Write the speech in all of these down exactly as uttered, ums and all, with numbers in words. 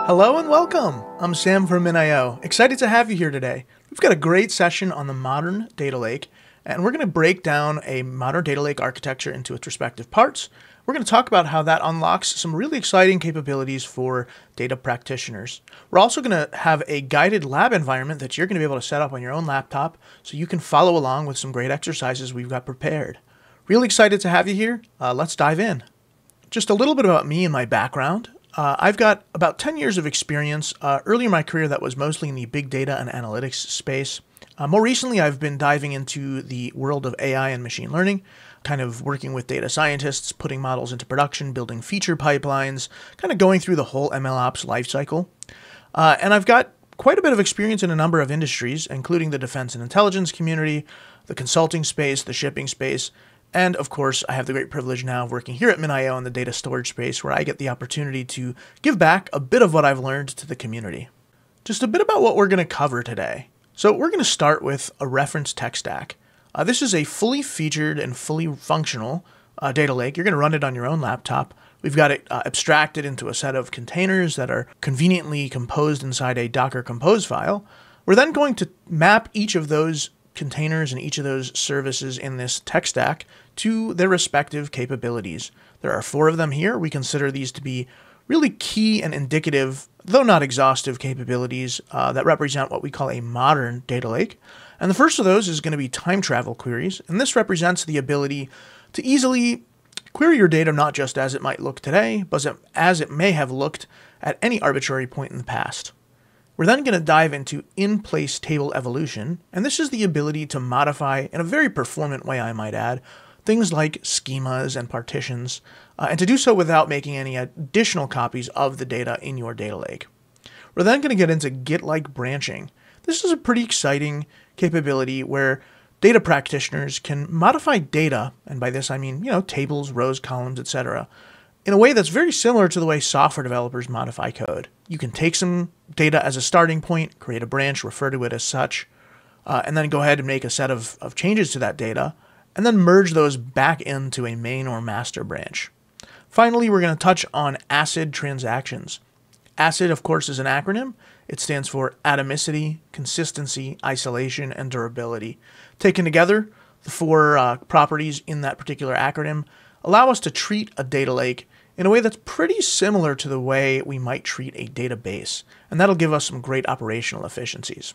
Hello and welcome! I'm Sam from MinIO. Excited to have you here today. We've got a great session on the modern data lake, and we're going to break down a modern data lake architecture into its respective parts. We're going to talk about how that unlocks some really exciting capabilities for data practitioners. We're also going to have a guided lab environment that you're going to be able to set up on your own laptop so you can follow along with some great exercises we've got prepared. Really excited to have you here. Uh, let's dive in. Just a little bit about me and my background. Uh, I've got about ten years of experience. Uh, early in my career, that was mostly in the big data and analytics space. Uh, more recently, I've been diving into the world of A I and machine learning, kind of working with data scientists, putting models into production, building feature pipelines, kind of going through the whole MLOps lifecycle. Uh, and I've got quite a bit of experience in a number of industries, including the defense and intelligence community, the consulting space, the shipping space, and of course, I have the great privilege now of working here at MinIO in the data storage space, where I get the opportunity to give back a bit of what I've learned to the community. Just a bit about what we're going to cover today. So we're going to start with a reference tech stack. Uh, this is a fully featured and fully functional uh, data lake. You're going to run it on your own laptop. We've got it uh, abstracted into a set of containers that are conveniently composed inside a Docker Compose file. We're then going to map each of those containers and each of those services in this tech stack to their respective capabilities. There are four of them here. We consider these to be really key and indicative, though not exhaustive, capabilities uh, that represent what we call a modern data lake. And the first of those is going to be time travel queries. And this represents the ability to easily query your data not just as it might look today, but as it may have looked at any arbitrary point in the past. We're then going to dive into in-place table evolution, and this is the ability to modify, in a very performant way I might add, things like schemas and partitions, uh, and to do so without making any additional copies of the data in your data lake. We're then going to get into git-like branching. This is a pretty exciting capability where data practitioners can modify data, and by this I mean, you know, tables, rows, columns, et cetera, in a way that's very similar to the way software developers modify code. You can take some data as a starting point, create a branch, refer to it as such, uh, and then go ahead and make a set of, of changes to that data, and then merge those back into a main or master branch. Finally, we're going to touch on ACID transactions. ACID, of course, is an acronym. It stands for atomicity, consistency, isolation, and durability. Taken together, the four uh, properties in that particular acronym allow us to treat a data lake in a way that's pretty similar to the way we might treat a database, and that'll give us some great operational efficiencies.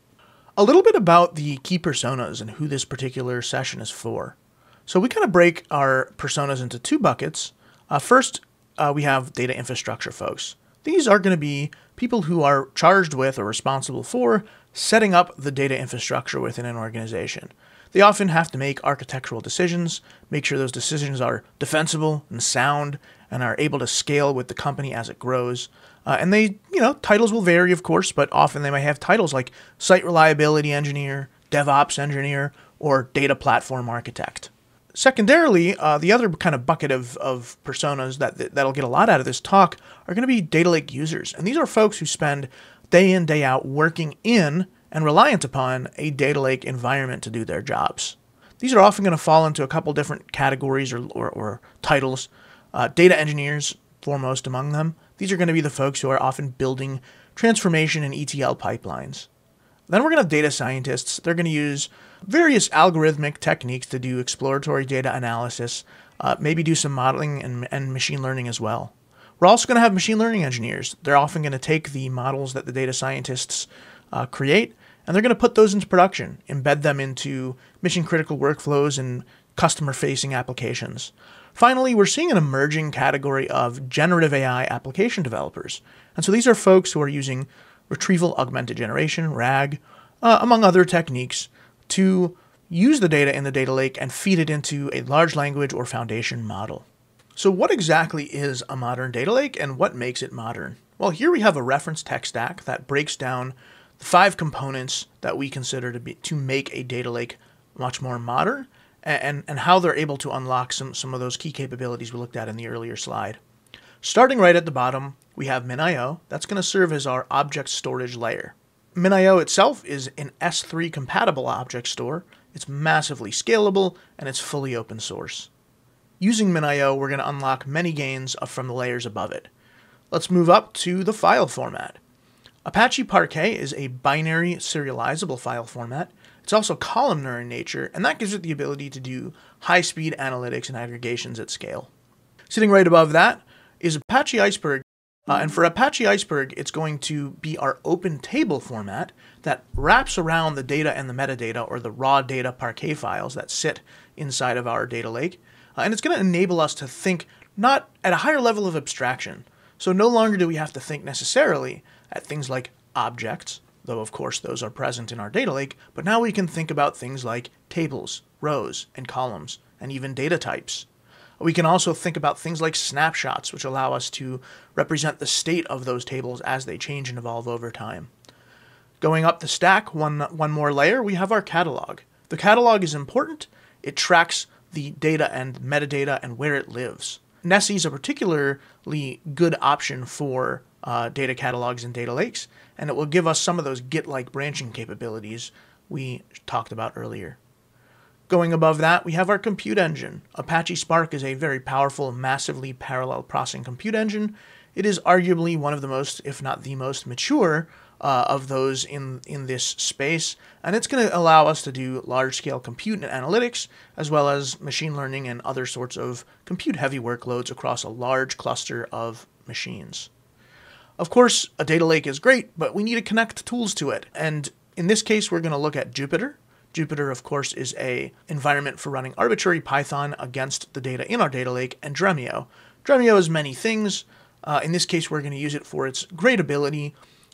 A little bit about the key personas and who this particular session is for. So we kind of break our personas into two buckets. Uh, first, uh, we have data infrastructure folks. These are going to be people who are charged with or responsible for setting up the data infrastructure within an organization. They often have to make architectural decisions, make sure those decisions are defensible and sound, and are able to scale with the company as it grows. Uh, and they, you know, titles will vary, of course, but often they might have titles like Site Reliability Engineer, DevOps Engineer, or Data Platform Architect. Secondarily, uh, the other kind of bucket of, of personas that, that'll get a lot out of this talk are going to be data lake users. And these are folks who spend day in, day out working in and reliant upon a data lake environment to do their jobs. These are often going to fall into a couple different categories or, or, or titles. Uh, data engineers, foremost among them. These are going to be the folks who are often building transformation and E T L pipelines. Then we're going to have data scientists. They're going to use various algorithmic techniques to do exploratory data analysis, uh, maybe do some modeling and, and machine learning as well. We're also going to have machine learning engineers. They're often going to take the models that the data scientists uh, create, and they're going to put those into production, embed them into mission-critical workflows and customer-facing applications. Finally, we're seeing an emerging category of generative A I application developers. And so these are folks who are using retrieval augmented generation, RAG, uh, among other techniques, to use the data in the data lake and feed it into a large language or foundation model. So what exactly is a modern data lake and what makes it modern? Well, here we have a reference tech stack that breaks down the five components that we consider to be to make a data lake much more modern, and, and how they're able to unlock some, some of those key capabilities we looked at in the earlier slide. Starting right at the bottom, we have MinIO. That's going to serve as our object storage layer. MinIO itself is an S three compatible object store. It's massively scalable, and it's fully open source. Using MinIO, we're going to unlock many gains from the layers above it. Let's move up to the file format. Apache Parquet is a binary serializable file format. It's also columnar in nature, and that gives it the ability to do high-speed analytics and aggregations at scale. Sitting right above that is Apache Iceberg. Uh, and for Apache Iceberg, it's going to be our open table format that wraps around the data and the metadata, or the raw data Parquet files that sit inside of our data lake. Uh, and it's going to enable us to think not at a higher level of abstraction. So no longer do we have to think necessarily at things like objects, though of course those are present in our data lake, but now we can think about things like tables, rows, and columns, and even data types. We can also think about things like snapshots, which allow us to represent the state of those tables as they change and evolve over time. Going up the stack one, one more layer, we have our catalog. The catalog is important. It tracks the data and metadata and where it lives. Nessie is a particularly good option for uh, data catalogs and data lakes, and it will give us some of those git-like branching capabilities we talked about earlier. Going above that, we have our compute engine. Apache Spark is a very powerful, massively parallel processing compute engine. It is arguably one of the most, if not the most mature uh, of those in, in this space, and it's going to allow us to do large-scale compute and analytics, as well as machine learning and other sorts of compute-heavy workloads across a large cluster of machines. Of course, a data lake is great, but we need to connect tools to it, and in this case, we're going to look at Jupyter. Jupyter, of course, is an environment for running arbitrary Python against the data in our data lake, and Dremio. Dremio is many things. Uh, in this case, we're going to use it for its great ability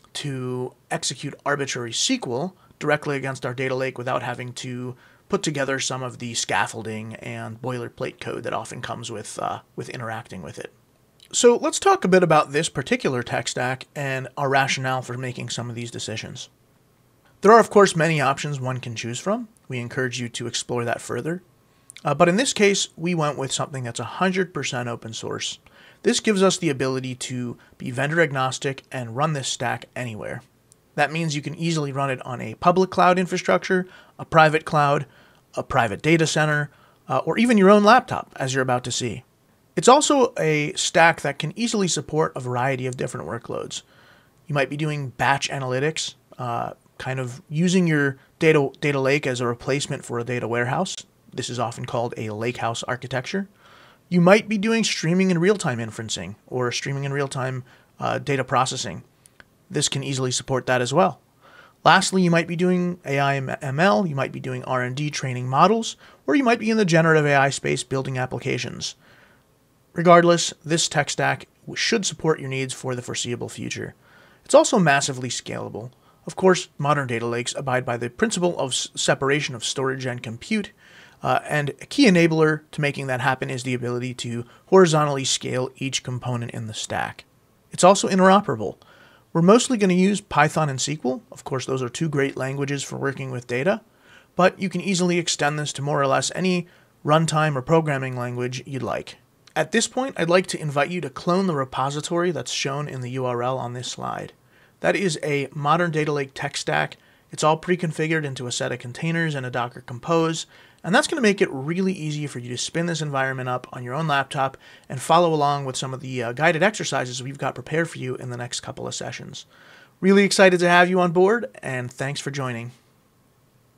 to execute arbitrary S Q L directly against our data lake without having to put together some of the scaffolding and boilerplate code that often comes with, uh, with interacting with it. So let's talk a bit about this particular tech stack and our rationale for making some of these decisions. There are, of course, many options one can choose from. We encourage you to explore that further. Uh, but in this case, we went with something that's one hundred percent open source. This gives us the ability to be vendor agnostic and run this stack anywhere. That means you can easily run it on a public cloud infrastructure, a private cloud, a private data center, uh, or even your own laptop, as you're about to see. It's also a stack that can easily support a variety of different workloads. You might be doing batch analytics, uh, kind of using your data, data lake as a replacement for a data warehouse. This is often called a lakehouse architecture. You might be doing streaming and real-time inferencing, or streaming and real-time uh, data processing. This can easily support that as well. Lastly, you might be doing A I M L, you might be doing R and D training models, or you might be in the generative A I space building applications. Regardless, this tech stack should support your needs for the foreseeable future. It's also massively scalable. Of course, modern data lakes abide by the principle of separation of storage and compute, uh, and a key enabler to making that happen is the ability to horizontally scale each component in the stack. It's also interoperable. We're mostly going to use Python and S Q L. Of course, those are two great languages for working with data, but you can easily extend this to more or less any runtime or programming language you'd like. At this point, I'd like to invite you to clone the repository that's shown in the U R L on this slide. That is a modern data lake tech stack. It's all pre-configured into a set of containers and a Docker Compose, and that's going to make it really easy for you to spin this environment up on your own laptop and follow along with some of the uh, guided exercises we've got prepared for you in the next couple of sessions. Really excited to have you on board, and thanks for joining.